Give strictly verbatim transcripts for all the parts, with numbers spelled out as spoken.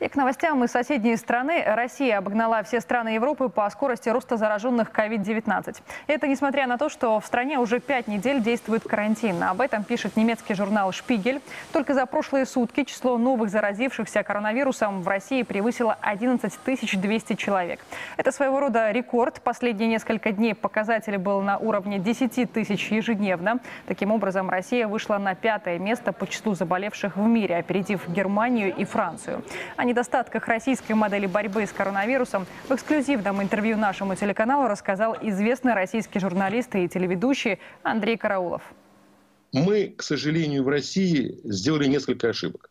И к новостям из соседней страны. Россия обогнала все страны Европы по скорости роста зараженных ковид девятнадцать. Это несмотря на то, что в стране уже пять недель действует карантин. Об этом пишет немецкий журнал «Шпигель». Только за прошлые сутки число новых заразившихся коронавирусом в России превысило одиннадцать тысяч двести человек. Это своего рода рекорд. Последние несколько дней показатель был на уровне десяти тысяч ежедневно. Таким образом, Россия вышла на пятое место по числу заболевших в мире, опередив Германию и Францию. О недостатках российской модели борьбы с коронавирусом в эксклюзивном интервью нашему телеканалу рассказал известный российский журналист и телеведущий Андрей Караулов. Мы, к сожалению, в России сделали несколько ошибок.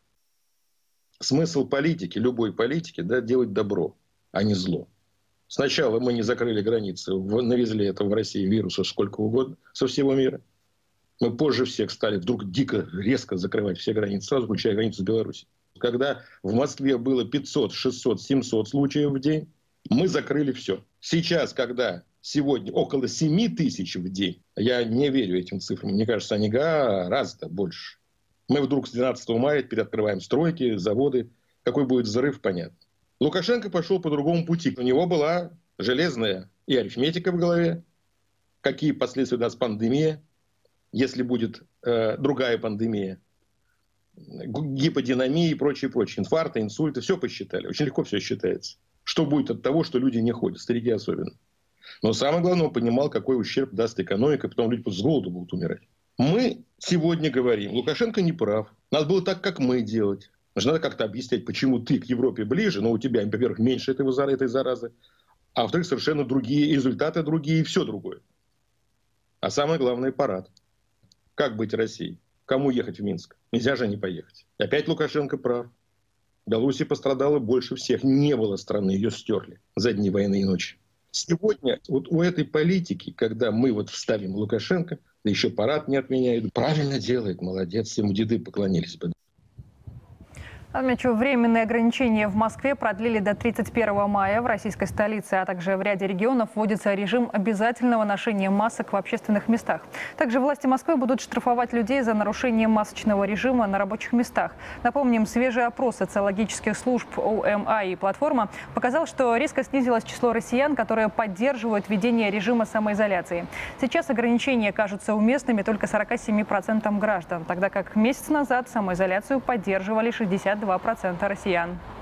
Смысл политики, любой политики, да, делать добро, а не зло. Сначала мы не закрыли границы, навезли это в России вируса сколько угодно со всего мира. Мы позже всех стали вдруг дико, резко закрывать все границы, сразу включая границу с Беларусью. Когда в Москве было пятьсот, шестьсот, семьсот случаев в день, мы закрыли все. Сейчас, когда сегодня около семи тысяч в день, я не верю этим цифрам, мне кажется, они гораздо больше. Мы вдруг с двенадцатого мая теперь открываем стройки, заводы. Какой будет взрыв, понятно. Лукашенко пошел по другому пути. У него была железная и арифметика в голове. Какие последствия даст пандемия, если будет э, другая пандемия. Гиподинамия и прочее, прочее. Инфаркты, инсульты. Все посчитали. Очень легко все считается. Что будет от того, что люди не ходят, старики особенно. Но самое главное, он понимал, какой ущерб даст экономика, потом люди с голоду будут умирать. Мы сегодня говорим, Лукашенко не прав. Надо было так, как мы делать. Надо как-то объяснять, почему ты к Европе ближе, но у тебя, во-первых, меньше этой, этой заразы, а во-вторых, совершенно другие результаты, другие и все другое. А самое главное, парад. Как быть Россией? Кому ехать в Минск? Нельзя же не поехать. Опять Лукашенко прав. Белоруссия пострадала больше всех. Не было страны, ее стерли за дни войны и ночи. Сегодня вот у этой политики, когда мы вот вставим Лукашенко, да еще парад не отменяют, правильно делает, молодец, ему деды поклонились бы. Отмечу, временные ограничения в Москве продлили до тридцать первого мая. В российской столице, а также в ряде регионов вводится режим обязательного ношения масок в общественных местах. Также власти Москвы будут штрафовать людей за нарушение масочного режима на рабочих местах. Напомним, свежий опрос социологических служб о эм а и платформа показал, что резко снизилось число россиян, которые поддерживают введение режима самоизоляции. Сейчас ограничения кажутся уместными только сорока семи процентам граждан, тогда как месяц назад самоизоляцию поддерживали шестьдесят два процента россиян.